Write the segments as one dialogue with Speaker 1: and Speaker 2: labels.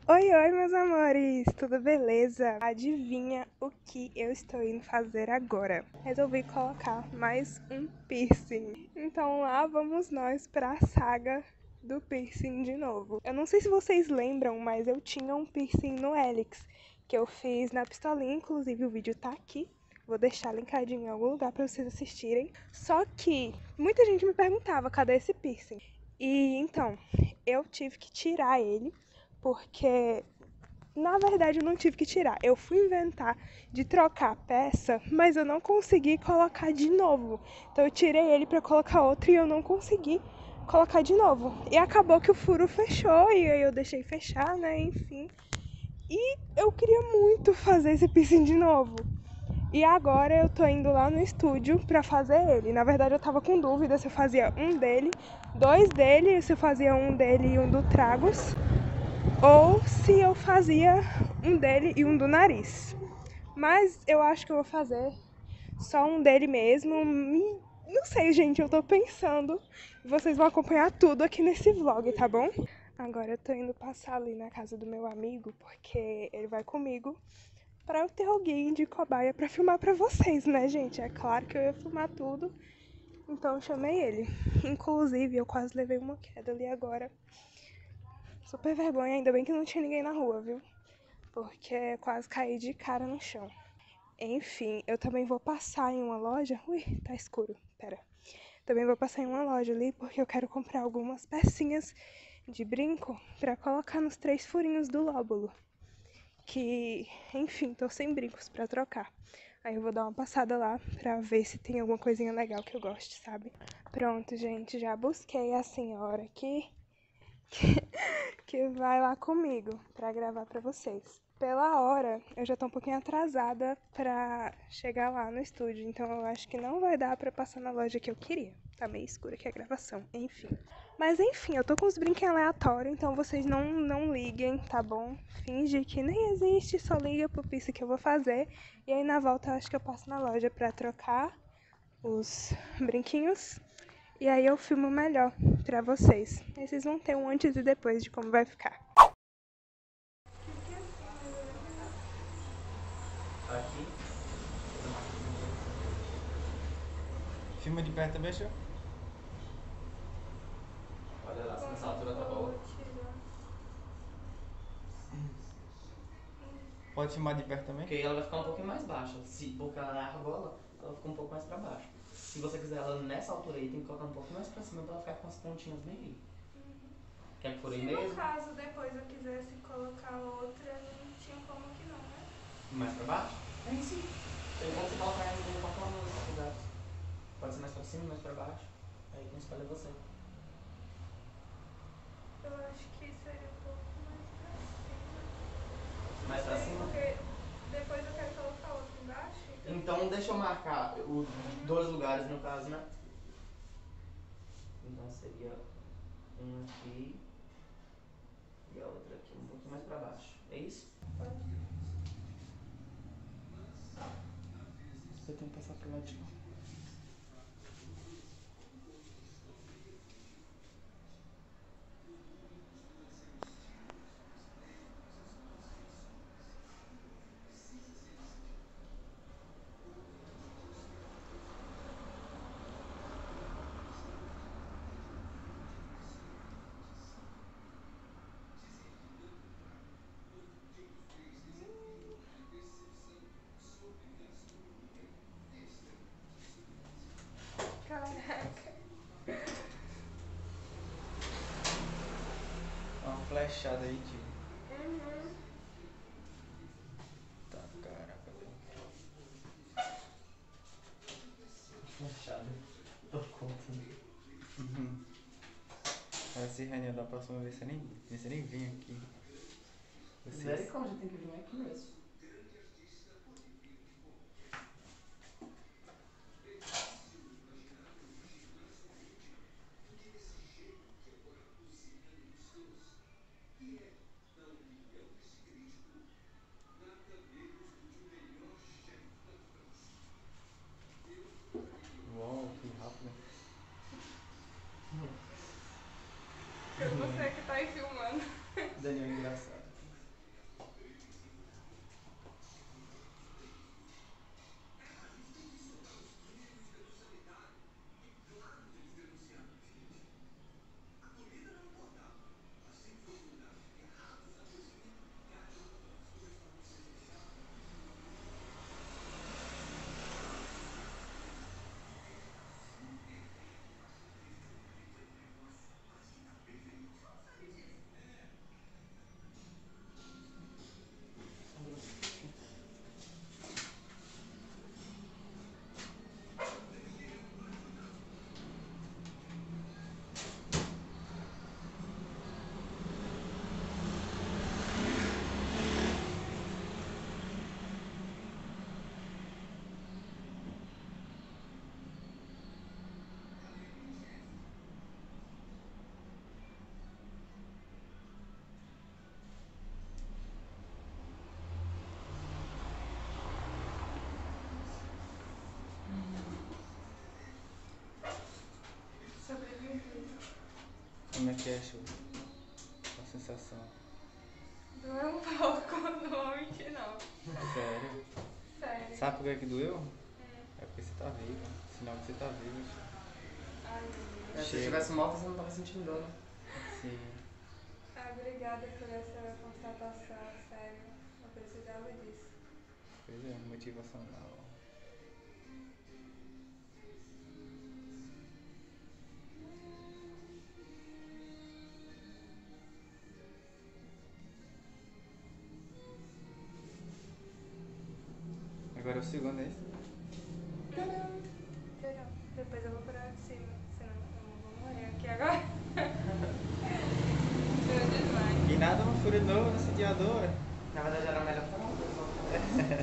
Speaker 1: Oi, oi, meus amores! Tudo beleza? Adivinha o que eu estou indo fazer agora? Resolvi colocar mais um piercing. Então lá vamos nós para a saga do piercing de novo. Eu não sei se vocês lembram, mas eu tinha um piercing no hélix, que eu fiz na pistolinha, inclusive o vídeo tá aqui. Vou deixar linkadinho em algum lugar para vocês assistirem. Só que muita gente me perguntava, cadê esse piercing? E então, eu tive que tirar ele, porque na verdade eu não tive que tirar. Eu fui inventar de trocar a peça, mas eu não consegui colocar de novo. Então eu tirei ele para colocar outro e eu não consegui colocar de novo. E acabou que o furo fechou e aí eu deixei fechar, né, enfim. E eu queria muito fazer esse piercing de novo. E agora eu tô indo lá no estúdio pra fazer ele. Na verdade eu tava com dúvida se eu fazia um dele, dois dele, se eu fazia um dele e um do Tragos, ou se eu fazia um dele e um do nariz. Mas eu acho que eu vou fazer só um dele mesmo. Não sei, gente, eu tô pensando. Vocês vão acompanhar tudo aqui nesse vlog, tá bom? Agora eu tô indo passar ali na casa do meu amigo, porque ele vai comigo, pra eu ter alguém de cobaia pra filmar pra vocês, né, gente? É claro que eu ia filmar tudo, então eu chamei ele. Inclusive, eu quase levei uma queda ali agora. Super vergonha, ainda bem que não tinha ninguém na rua, viu? Porque quase caí de cara no chão. Enfim, eu também vou passar em uma loja. Ui, tá escuro, pera. Também vou passar em uma loja ali porque eu quero comprar algumas pecinhas de brinco pra colocar nos 3 furinhos do lóbulo. Que, enfim, tô sem brincos pra trocar. Aí eu vou dar uma passada lá pra ver se tem alguma coisinha legal que eu goste, sabe? Pronto, gente, já busquei a senhora aqui que vai lá comigo pra gravar pra vocês. Pela hora, eu já tô um pouquinho atrasada pra chegar lá no estúdio, então eu acho que não vai dar pra passar na loja que eu queria. Tá meio escuro aqui a gravação, enfim. Mas enfim, eu tô com os brinquedos aleatórios, então vocês não liguem, tá bom? Finge que nem existe, só liga pro piso que eu vou fazer. E aí na volta eu acho que eu passo na loja pra trocar os brinquinhos. E aí eu filmo melhor pra vocês. Aí vocês vão ter um antes e depois de como vai ficar.
Speaker 2: Aqui. Filma de perto também, senhor? Olha lá, se nessa altura tá boa. Pode filmar de perto também?
Speaker 3: Porque aí ela vai ficar um pouquinho mais baixa. Porque ela na argola, ela fica um pouco mais pra baixo. Se você quiser ela nessa altura aí, tem que colocar um pouco mais pra cima pra ela ficar com as pontinhas bem aí. Quer que for aí mesmo?
Speaker 1: Se no caso depois eu quisesse colocar outra, não tinha como que não, né?
Speaker 3: Mais pra baixo? É isso. Tem como você colocar ela em qualquer um dos lugares. Pode ser mais pra cima, mais pra baixo. Aí quem escolhe é você.
Speaker 1: Eu acho que seria um pouco mais pra cima.
Speaker 3: Mais pra cima?
Speaker 1: Porque depois eu quero colocar outro embaixo.
Speaker 3: Então deixa eu marcar os 2 lugares no caso, né? Então seria um aqui e a outra aqui, um pouquinho mais pra baixo. É isso?
Speaker 1: Pode.
Speaker 3: Eu tenho que passar pro lado de lá.
Speaker 1: Caraca.
Speaker 2: Dá uma flechada aí, tio.
Speaker 1: Uhum.
Speaker 2: Tá, caraca, velho.
Speaker 3: Flechada. Tô conta.
Speaker 2: Se Rania, da próxima vez você nem vem aqui. Vocês...
Speaker 3: Misericórdia, tem que vir aqui mesmo.
Speaker 2: Uau, que rápido.
Speaker 1: Você que tá aí filmando.
Speaker 3: Daniel é engraçado.
Speaker 2: que é, Chu? A sensação.
Speaker 1: Doeu um pouco, não vou mentir não.
Speaker 2: Sério?
Speaker 1: Sério.
Speaker 2: Sabe por que doeu? É porque você tá vivo. Sinal que você tá vivo, Chu.
Speaker 1: Ai, meu Deus.
Speaker 3: Se
Speaker 2: Chega.
Speaker 3: eu tivesse morto, você não tava sentindo dor, né?
Speaker 2: Sim.
Speaker 1: Ah, obrigada por essa constatação, sério. Eu precisava disso.
Speaker 2: Pois é, motivacional. Agora é o segundo, é isso?
Speaker 1: Tcharam. Depois eu vou pra cima, senão eu não vou morrer aqui agora. Eu desmaio.
Speaker 2: E nada, uma fúria de novo, não senti a dor.
Speaker 3: Na verdade era melhor pra não ter.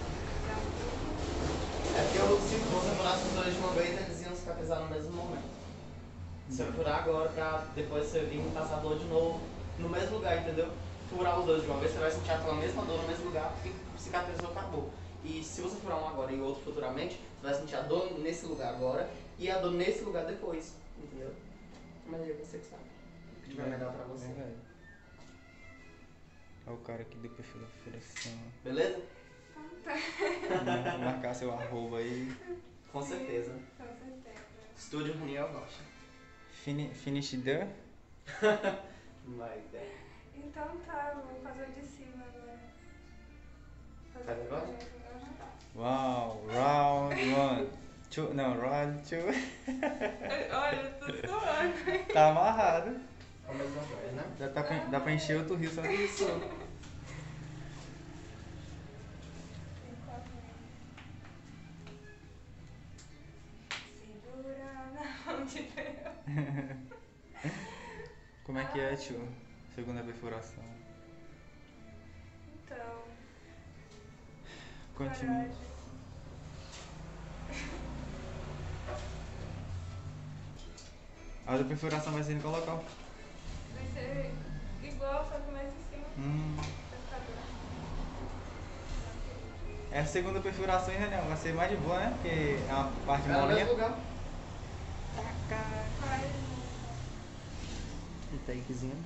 Speaker 3: É porque se você furasse os dois de uma vez, eles iam cicatrizar no mesmo momento. Se eu furar agora pra depois você vir e passar a dor de novo no mesmo lugar, entendeu? Furar os dois de uma vez, você vai sentir aquela mesma dor no mesmo lugar e cicatrizou, acabou. E se você furar um agora e outro futuramente, você vai sentir a dor nesse lugar agora e a dor nesse lugar depois, entendeu? Mas aí você que sabe. O que tiver melhor pra você.
Speaker 2: Verdade. Olha o cara aqui do perfil da furação.
Speaker 3: Beleza?
Speaker 1: Tá.
Speaker 2: Marcar seu arroba aí.
Speaker 3: Com certeza.
Speaker 1: Com certeza.
Speaker 3: Estúdio Runiel Rocha.
Speaker 2: Finish the.
Speaker 3: Vai,
Speaker 1: Então tá, vamos fazer o de cima agora.
Speaker 3: Faz agora?
Speaker 2: Uau, round one. Two, não, round two.
Speaker 1: Olha, eu tô suando.
Speaker 2: Tá amarrado.
Speaker 3: A mesma coisa, né?
Speaker 2: Dá pra encher outro rio só disso.
Speaker 1: Segura na mão de Deus.
Speaker 2: Como é que é, tio? Segunda perfuração.
Speaker 1: Então,
Speaker 2: Continua.
Speaker 1: coragem.
Speaker 2: A outra perfuração vai ser em qual local?
Speaker 1: Vai ser igual, só que mais em cima. Vai ficar duro.
Speaker 2: É a segunda perfuração, hein, Daniel? Vai ser mais de boa, né? Porque é uma parte
Speaker 3: É no
Speaker 2: molinha.
Speaker 3: mesmo lugar.
Speaker 1: Vai.
Speaker 3: E takezinho.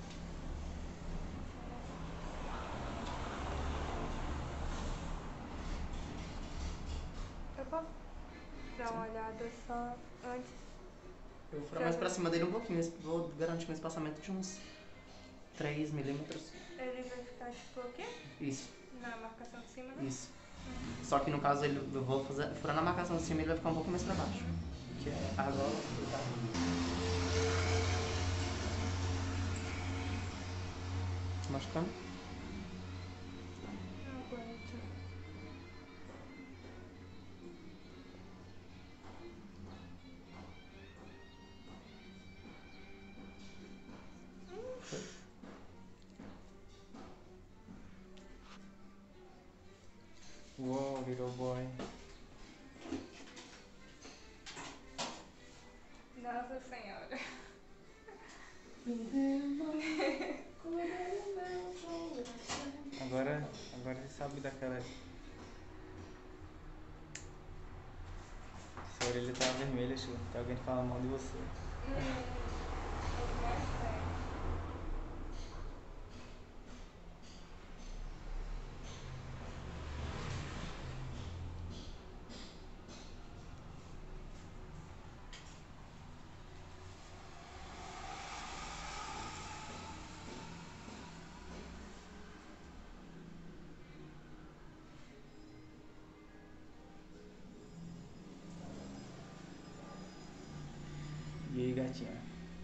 Speaker 1: Eu posso dar uma olhada só antes?
Speaker 3: Eu vou furar mais pra cima dele um pouquinho. Vou garantir um espaçamento de uns 3 milímetros.
Speaker 1: Ele vai ficar tipo o quê?
Speaker 3: Isso,
Speaker 1: Na marcação de cima, né?
Speaker 3: isso. Só que no caso eu vou furar na marcação de cima e ele vai ficar um pouco mais pra baixo. Que é a gola e tá. Machucando?
Speaker 1: Não aguento.
Speaker 2: Uou, little boy.
Speaker 1: Nossa Senhora.
Speaker 2: Agora você sabe daquela. Sua orelha tá vermelha, Chu. Tá alguém falando mal de você.
Speaker 1: Mais sério.
Speaker 2: E aí, gatinha?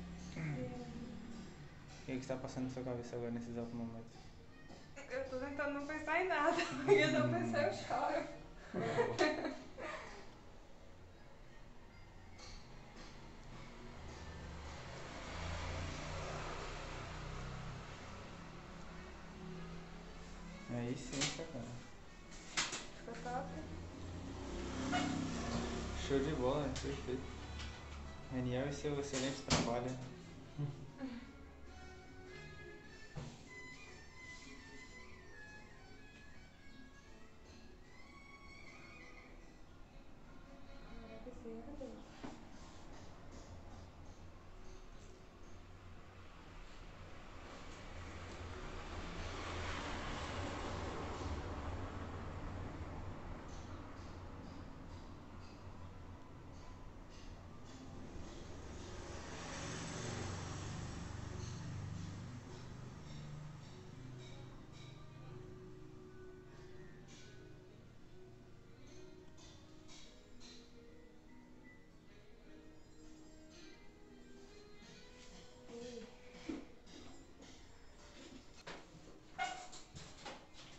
Speaker 2: O que está passando na sua cabeça agora nesses exato momentos?
Speaker 1: Eu tô tentando não pensar em nada, porque se eu pensar eu choro.
Speaker 2: Aí sim, sacana.
Speaker 1: Ficou top?
Speaker 2: Show de bola, né? Perfeito. Raniel e seu excelente trabalho.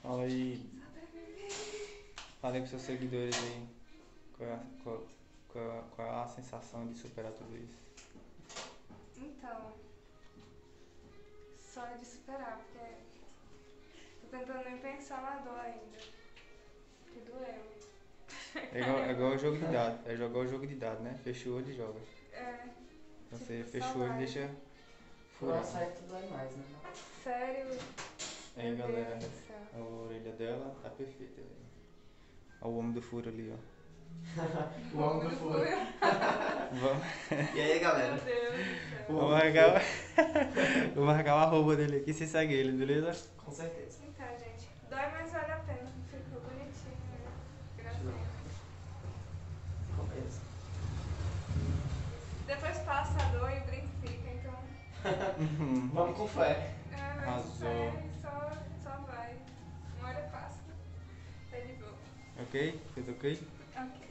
Speaker 2: Fala aí. Fala aí pros seus seguidores aí. Qual é a sensação de superar tudo isso?
Speaker 1: Então, só de superar, porque tô tentando nem pensar na dor ainda. Que doeu.
Speaker 2: É igual o jogo de dado. É jogar o jogo de dado, né? Fecha o olho e joga.
Speaker 1: É.
Speaker 2: Então
Speaker 1: Tipo,
Speaker 2: você
Speaker 1: só
Speaker 2: fecha o olho e
Speaker 1: vai.
Speaker 2: deixa
Speaker 3: Por
Speaker 2: furar.
Speaker 3: acerto dói mais, né?
Speaker 1: Sério?
Speaker 2: Aí
Speaker 1: Meu
Speaker 2: galera,
Speaker 1: Deus do céu.
Speaker 2: a orelha dela tá perfeita, velho. Olha o homem do furo ali, ó.
Speaker 3: O homem do furo.
Speaker 2: Vamos,
Speaker 3: E aí, galera?
Speaker 1: Meu Deus do céu.
Speaker 2: vou marcar, vou marcar o arroba dele aqui, você segue ele, beleza?
Speaker 3: Com certeza.
Speaker 1: Então, gente, dói, mas vale a pena. Ficou bonitinho, né? Gracinha.
Speaker 3: Ficou mesmo.
Speaker 1: Depois passa a dor e o brinco fica, então.
Speaker 3: Vamos com fé.
Speaker 2: Arrasou.
Speaker 1: Só vai. Uma hora passa. Tá de boa.
Speaker 2: Ok? Fez ok?
Speaker 1: Ok.